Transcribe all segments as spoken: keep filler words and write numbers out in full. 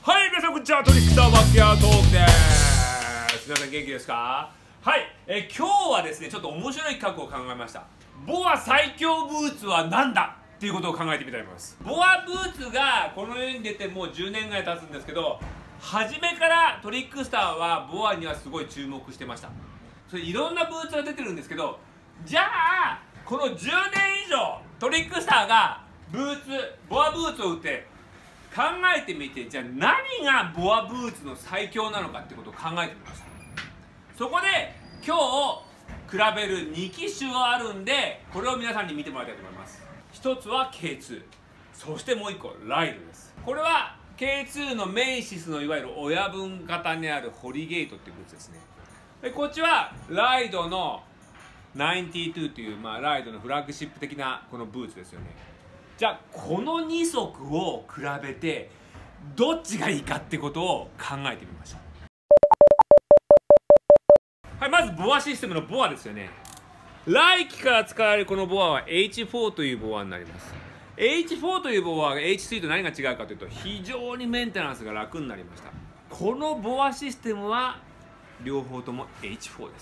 はい、皆さんこんにちは。トリックスターバックヤートークです。皆さん元気ですか？はい、え今日はですね、ちょっと面白い企画を考えました。ボア最強ブーツは何だっていうことを考えてみたいと思います。ボアブーツがこの世に出てもうじゅうねんぐらい経つんですけど、初めからトリックスターはボアにはすごい注目してました。それいろんなブーツが出てるんですけど、じゃあこのじゅうねん以上トリックスターがブーツボアブーツを売って考えてみて、じゃあ何がボアブーツの最強なのかってことを考えてみました。そこで今日比べるに機種があるんで、これを皆さんに見てもらいたいと思います。一つは ケーツー、 そしてもう一個ライドです。これは ケーツー のメイシスのいわゆる親分型にあるホリゲートっていうブーツですね。でこっちはライドのきゅうじゅうにという、まあ、ライドのフラッグシップ的なこのブーツですよね。じゃあこのに足を比べてどっちがいいかってことを考えてみましょう。はい、まずボアシステムのボアですよね。来期から使われるこのボアは エイチフォー というボアになります。 エイチフォー というボアが エイチスリー と何が違うかというと、非常にメンテナンスが楽になりました。このボアシステムは両方とも エイチフォー です。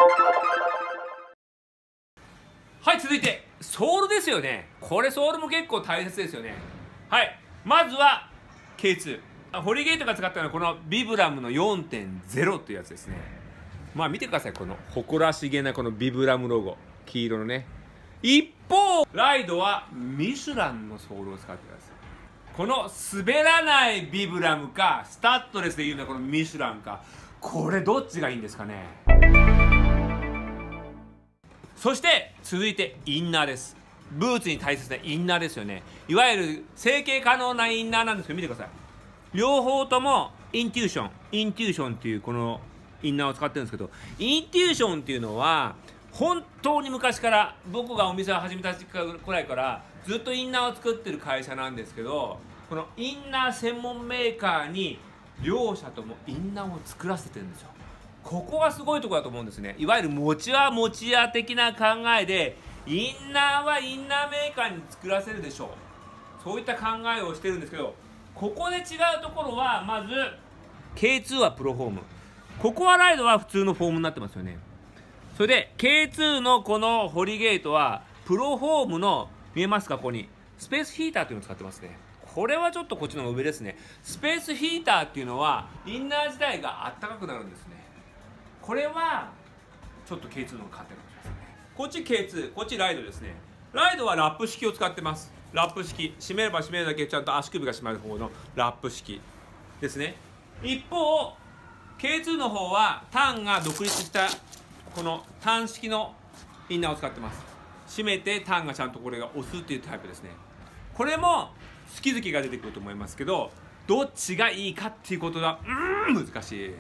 はい、続いてソールですよね。これソールも結構大切ですよね。はい、まずは ケーツー、 ホリゲートが使ったのはこのビブラムの よんてんゼロ というやつですね。まあ見てください、この誇らしげなこのビブラムロゴ、黄色のね。一方ライドはミシュランのソールを使ってください。この滑らないビブラムかスタッドレスでいうのはこのミシュランか、これどっちがいいんですかね。そして続いてインナーです。ブーツに大切なインナーですよね。いわゆる成形可能なインナーなんですけど、見てください。両方ともインテューションインテューションっていうこのインナーを使ってるんですけど、インテューションっていうのは本当に昔から、僕がお店を始めた時くらいからずっとインナーを作ってる会社なんですけど、このインナー専門メーカーに両社ともインナーを作らせてるんですよ。ここがすごいところだと思うんですね。いわゆる持ち屋持ち屋的な考えで、インナーはインナーメーカーに作らせるでしょう、そういった考えをしてるんですけど、ここで違うところは、まず ケーツー はプロフォーム、ここはライドは普通のフォームになってますよね。それで ケーツー のこのホリゲートはプロフォームの、見えますか、ここにスペースヒーターというのを使ってますね。これはちょっとこっちの方が上ですね。スペースヒーターっていうのはインナー自体があったかくなるんですね。これはちょっと ケーツー の方が勝ってるかもしれませんね。こっち ケーツー、 こっちライドですね。ライドはラップ式を使ってます。ラップ式、締めれば締めるだけちゃんと足首が締まる方のラップ式ですね。一方 ケーツー の方はタンが独立したこのタン式のインナーを使ってます。締めてタンがちゃんとこれが押すっていうタイプですね。これも好き好きが出てくると思いますけど、どっちがいいかっていうことがうーん難しい。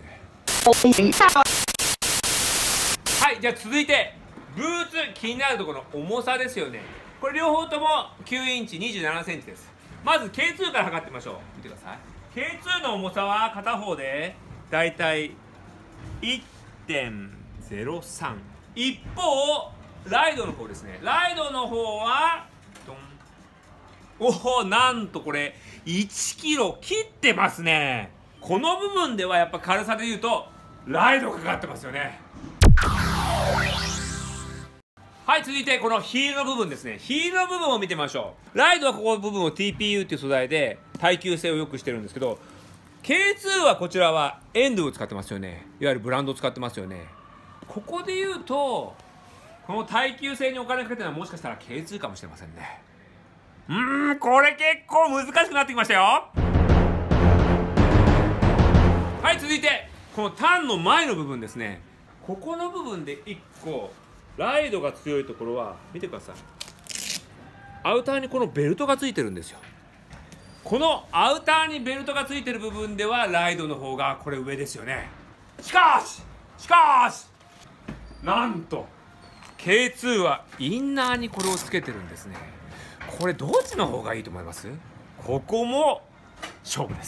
はい、じゃあ続いてブーツ、気になるところの重さですよね。これ両方ともきゅうインチにじゅうななセンチです。まず ケーツー から測ってみましょう。見てください。 ケーツー の重さは片方でだいたい いってんゼロさん。 一方ライドの方ですね。ライドの方はドン、おお、なんとこれいちキロ切ってますね。この部分ではやっぱ軽さでいうとライドかかってますよね。はい、続いてこのヒールの部分ですね。ヒールの部分を見てみましょう。ライドはここの部分を ティーピーユー っていう素材で耐久性を良くしてるんですけど、 ケーツー はこちらはエンドゥを使ってますよね。いわゆるブランドを使ってますよね。ここで言うとこの耐久性にお金かけてるのはもしかしたら ケーツー かもしれませんね。うーん、これ結構難しくなってきましたよ。はい、続いてこのタンの前の部分ですね。ここの部分でいっこライドが強いところは見てください。アウターにこのベルトがついてるんですよ。このアウターにベルトがついてる部分ではライドの方がこれ上ですよね。しかししかしなんと ケーツー はインナーにこれをつけてるんですね。これどっちの方がいいと思います？ここも勝負です。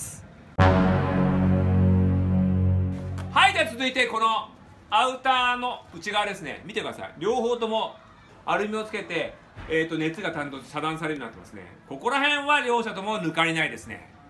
はい、では続いてこのアウターの内側ですね。見てください。両方ともアルミをつけて、えー、と熱が担当遮断されるようになってますね。ここら辺は両者とも抜かりないですね。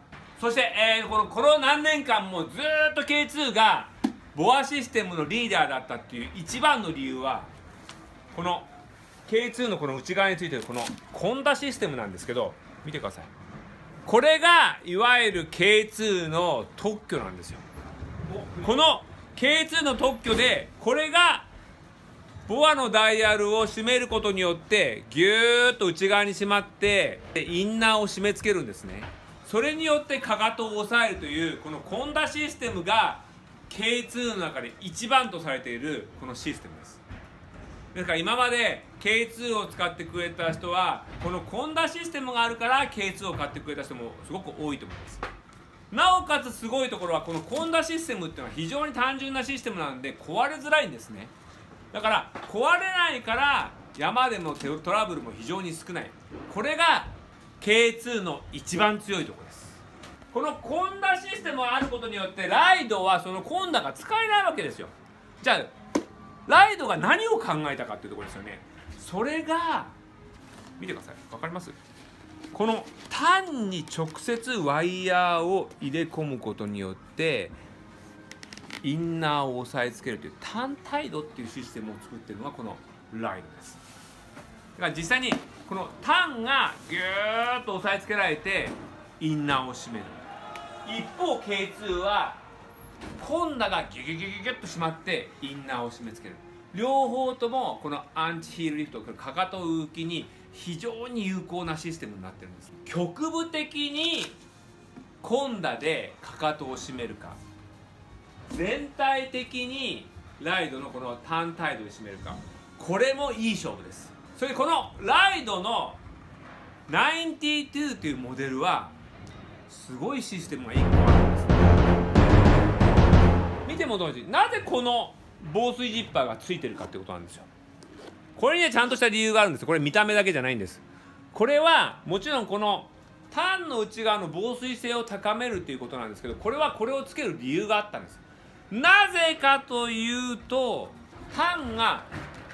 そして、えー、このこの何年間もずーっと ケーツー がボアシステムのリーダーだったっていう一番の理由はこの ケーツー のこの内側についてるこのコンダシステムなんですけど、見てください。これがいわゆる ケーツー の特許なんですよ。この ケーツー の特許でこれがボアのダイヤルを締めることによってギューッと内側に締まってインナーを締め付けるんですね。それによってかかとを押さえるというこのコンダシステムが ケーツー の中で一番とされているこのシステムです。ですから今まで ケーツー を使ってくれた人はこのコンダシステムがあるから ケーツー を買ってくれた人もすごく多いと思います。なおかつすごいところはこのコンダシステムっていうのは非常に単純なシステムなんで壊れづらいんですね。だから壊れないから山でのトラブルも非常に少ない。これが ケーツー の一番強いところです。このコンダシステムがあることによってライドはそのコンダが使えないわけですよ。じゃあライドが何を考えたかっていうところですよね。それが見てください。わかります？この単に直接ワイヤーを入れ込むことによってインナーを押さえつけるという単タイドっていうシステムを作っているのがこのライドです。だから実際にこの単がギューッと押さえつけられてインナーを締める。一方 ケーツー はコンダがギュギュギュギュギュッと締まってインナーを締め付ける。両方ともこのアンチヒールリフト、かかと浮きに非常に有効なシステムになってるんです。局部的にコンダでかかとを締めるか、全体的にライドのこのターンタイドで締めるか、これもいい勝負です。それでこのライドのきゅうじゅうにというモデルはすごいシステムがいっこあるんです。見ても同時になぜこの防水ジッパーがついてるかってことなんですよ。これにはちゃんとした理由があるんです。これ見た目だけじゃないんです。これはもちろんこのタンの内側の防水性を高めるということなんですけど、これはこれをつける理由があったんです。なぜかというとタンが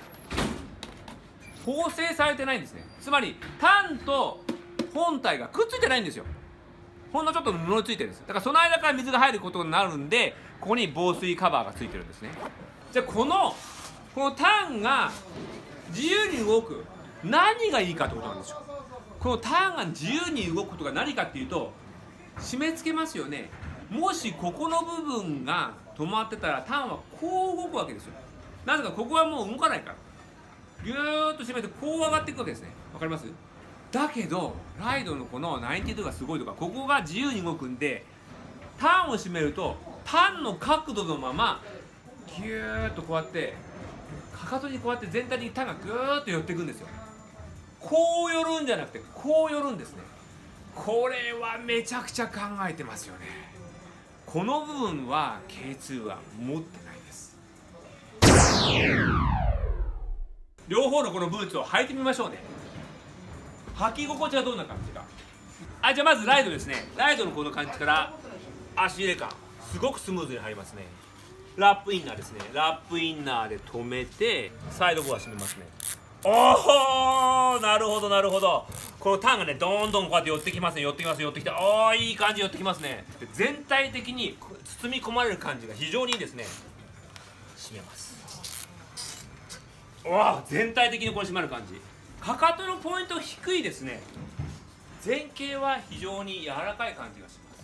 縫製されてないんですね。つまりタンと本体がくっついてないんですよ。ほんのちょっと布ついてるんです。だからその間から水が入ることになるんで、ここに防水カバーがついてるんですね。じゃあこのこのタンが自由に動く何がいいかってことなんですよ。このターンが自由に動くことが何かっていうと、締め付けますよね。もしここの部分が止まってたらターンはこう動くわけですよ。なぜかここはもう動かないからギューッと締めてこう上がっていくわけですね。わかります？だけどライドのこのきゅうじゅうにがすごいとか、ここが自由に動くんでターンを締めるとタンの角度のままギューッとこうやってかかとにこうやって全体的にタンがグーッと寄っていくんですよ。こう寄るんじゃなくてこう寄るんですね。これはめちゃくちゃ考えてますよね。この部分は ケーツー は持ってないです。両方のこのブーツを履いてみましょうね。履き心地はどんな感じか。あ、じゃあまずライドですね。ライドのこの感じから足入れ感すごくスムーズに入りますね。ラップインナーですね。ラップインナーで止めてサイドボア締めますね。おお、なるほどなるほど。このターンがねどんどんこうやって寄ってきますね。寄ってきます寄ってきて、おお、いい感じ寄ってきますね。で全体的に包み込まれる感じが非常にいいですね。締めます。おお、全体的にこれ締まる感じ。かかとのポイント低いですね。前傾は非常に柔らかい感じがします。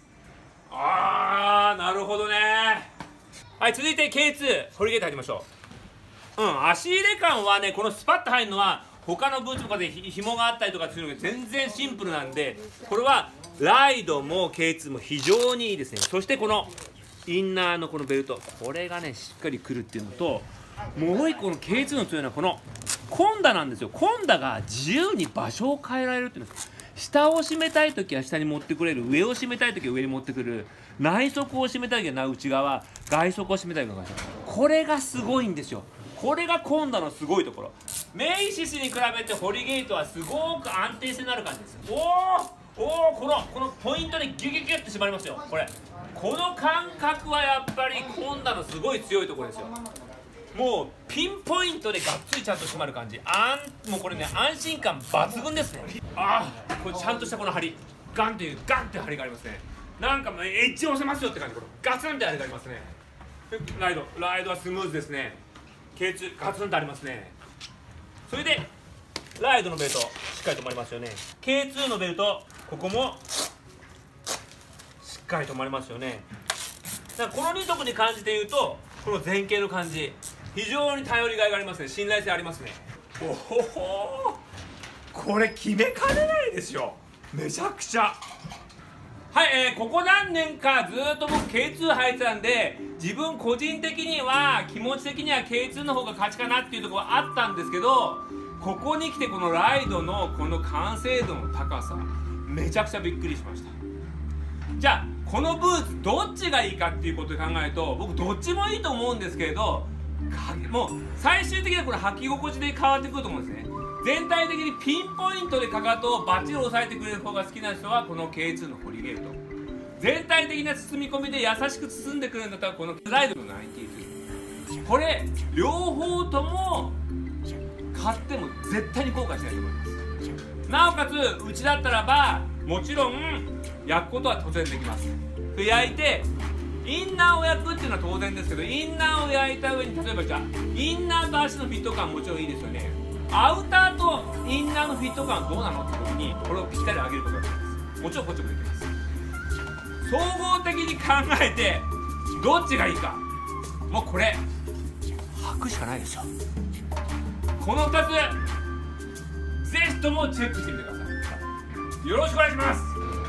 あー、なるほどね。はい、続いて ケーツー ホリゲート入りましょう。うん、足入れ感はね、このスパッと入るのは他のブーツとかでひ紐があったりとかするのが全然シンプルなんで、これはライドも ケーツー も非常にいいですね。そしてこのインナーのこのベルト、これがねしっかりくるっていうのと、もう一個の ケーツー の強いのはこのコンダなんですよ。コンダが自由に場所を変えられるっていうんです。下を締めたい時は下に持ってくれる、上を締めたい時は上に持ってくる、内側を締めたい時は内側、外側を締めたい時は外側。これがすごいんですよ。これがコンダのすごいところ。メイシスに比べてホリゲートはすごく安定性のある感じです。おおおお、このこのポイントでギュギュギュって締まりますよ。これこの感覚はやっぱりコンダのすごい強いところですよ。もうピンポイントでがっつりちゃんと締まる感じ。あんもうこれね、安心感抜群ですね。ああ、これちゃんとしたこの張り、ガンっていうガンって張りがありますね。 なんかもうエッジ押せますよって感じ。このガツンってあれがありますね。ライドライドはスムーズですね。ケーツーガツンとありますね。それでライドのベルトしっかり止まりますよね。ケーツー のベルトここもしっかり止まりますよね。だからこのにとくに感じて言うと、この前傾の感じ非常に頼りがいがありますね。信頼性ありますね。おほほ、これ決めかねないですよ、めちゃくちゃ。はい、えー、ここ何年かずっと僕 ケーツー 履いてたんで、自分個人的には気持ち的には ケーツー の方が勝ちかなっていうところはあったんですけど、ここに来てこのライドのこの完成度の高さめちゃくちゃびっくりしました。じゃあこのブーツどっちがいいかっていうことで考えると、僕どっちもいいと思うんですけれど、もう最終的にはこれ履き心地で変わってくると思うんですね。全体的にピンポイントでかかとをバッチリ押さえてくれる方が好きな人はこの ケーツー のホリベルト、全体的な包み込みで優しく包んでくれるんだったらこのライドのナインティーツー、これ両方とも買っても絶対に後悔しないと思います。なおかつうちだったらばもちろん焼くことは当然できます。で焼いてインナーを焼くっていうのは当然ですけど、インナーを焼いた上に例えばじゃあインナーと足のフィット感もちろんいいですよね。アウターとインナーのフィット感はどうなのって時にこれをぴったり上げることができます。もちろんこっちもできます。総合的に考えてどっちがいいか、もうこれ履くしかないですよ。このふたつぜひともチェックしてみてください。よろしくお願いします。